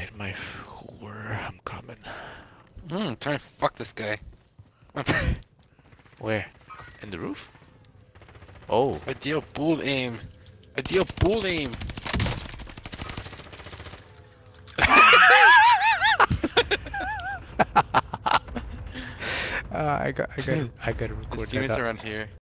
Alright, my whore, I'm coming. Trying to fuck this guy. Where? In the roof? Oh. Ideal bull aim. Ideal bull aim. I got to record There's that. teammates around here.